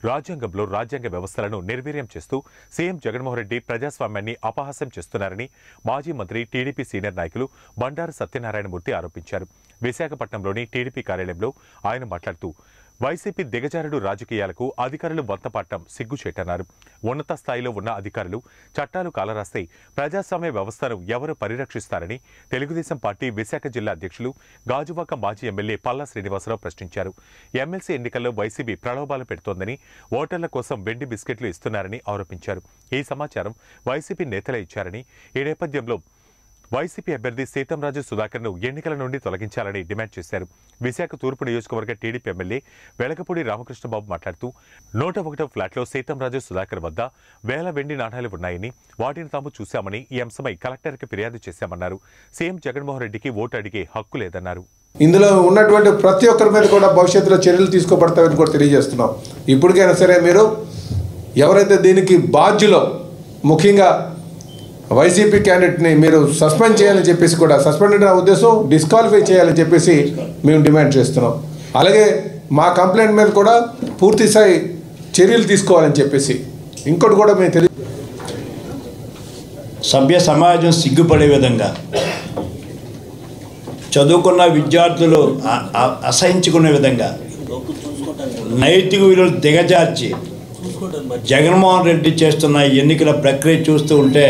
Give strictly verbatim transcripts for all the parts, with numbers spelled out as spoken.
రాజ్యాంగంలో రాజ్యాంగ వ్యవస్థలను నిర్వీర్యం చేస్తూ సీఎం జగన్మోహన్ రెడ్డి ప్రజాస్వామ్యాన్ని అపహాస్యం చేస్తున్నారని మాజీ మంత్రి టీడీపీ సీనియర్ నాయకులు బండారు సత్యనారాయణమూర్తి ఆరోపించారు. విశాఖపట్నంలోని టీడీపీ కార్యాలయంలో ఆయన మాట్లాడుతూ వైసీపీ దిగజారుడు రాజకీయాలకు అధికారులు వంతపాడటం సిగ్గుచేటన్నారు. ఉన్నత స్థాయిలో ఉన్న అధికారులు చట్టాలు కాలరాస్తే ప్రజాస్వామ్య వ్యవస్థను ఎవరు పరిరక్షిస్తారని తెలుగుదేశం పార్టీ విశాఖ జిల్లా అధ్యక్షులు గాజువాక మాజీ ఎమ్మెల్యే పల్లా శ్రీనివాసరావు ప్రశ్నించారు. ఎమ్మెల్సీ ఎన్నికల్లో వైసీపీ ప్రలోభాలు పెడుతోందని, ఓటర్ల కోసం వెండి బిస్కెట్లు ఇస్తున్నారని ఆరోపించారు. ఈ సమాచారం వైసీపీ నేతలే ఇచ్చారని, ఈ నేపథ్యంలో వైసీపీ అభ్యర్థి సీతంరాజు సుధాకర్ను ఎన్నికల నుండి తొలగించాలని డిమాండ్ చేశారు. విశాఖ తూర్పు నియోజకవర్గ టీడీపీ ఎమ్మెల్యే వెలగపూడి రామకృష్ణబాబు మాట్లాడుతూ నూట ఒకటో ఫ్లాట్లో సీతంరాజు సుధాకర్ వద్ద వేల వెండి నాణాలు ఉన్నాయని, వాటిని తాము చూశామని, ఈ అంశమై కలెక్టర్కి ఫిర్యాదు చేశామన్నారు. సీఎం జగన్మోహన్ రెడ్డికి ఓటు అడిగే హక్కు లేదన్నారు. ఇందులో ఉన్నటువంటి ప్రతి ఒక్కరి మీద కూడా భవిష్యత్తులో చర్యలు తీసుకోబడతామని కూడా తెలియజేస్తున్నాం. ఇప్పటికైనా సరే మీరు ఎవరైతే దీనికి బాధ్యులో, ముఖ్యంగా వైసీపీ క్యాండిడేట్ని మీరు సస్పెండ్ చేయాలని చెప్పేసి కూడా, సస్పెండ్ నా ఉద్దేశం డిస్క్వాలిఫై చేయాలని చెప్పేసి మేము డిమాండ్ చేస్తున్నాం. అలాగే మా కంప్లైంట్ మీద కూడా పూర్తి స్థాయి చర్యలు తీసుకోవాలని చెప్పేసి ఇంకోటి కూడా మేము తెలియ సభ్య సమాజం సిగ్గుపడే విధంగా, చదువుకున్న విద్యార్థులు అసహించుకునే విధంగా, నైతిక విలువలు దిగజార్చి జగన్మోహన్ రెడ్డి చేస్తున్న ఎన్నికల ప్రక్రియ చూస్తూ ఉంటే,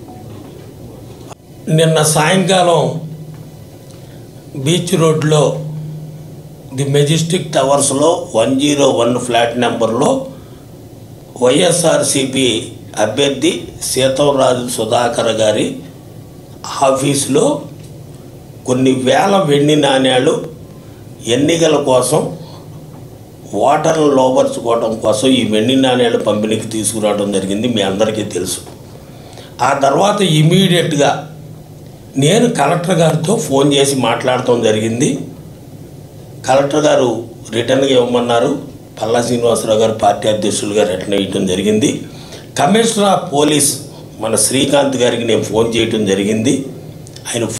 నిన్న సాయంకాలం బీచ్ రోడ్లో ది మెజెస్టిక్ టవర్స్లో వన్ జీరో వన్ ఫ్లాట్ నెంబర్లో వైఎస్ఆర్సీపీ అభ్యర్థి సీతంరాజు సుధాకర్ గారి ఆఫీసులో కొన్ని వేల వెండి నాణ్యాలు ఎన్నికల కోసం ఓటర్లు లోపరుచుకోవడం కోసం ఈ వెండి నాణ్యాలు పంపిణీకి తీసుకురావడం జరిగింది. మీ అందరికీ తెలుసు. ఆ తర్వాత ఇమీడియట్గా నేను కలెక్టర్ గారితో ఫోన్ చేసి మాట్లాడటం జరిగింది. కలెక్టర్ గారు రిటర్న్గా ఇవ్వమన్నారు. పల్లా శ్రీనివాసరావు గారు పార్టీ అధ్యక్షులుగా రిటర్న్ ఇవ్వడం జరిగింది. కమిషనర్ ఆఫ్ పోలీస్ మన శ్రీకాంత్ గారికి నేను ఫోన్ చేయడం జరిగింది. ఆయన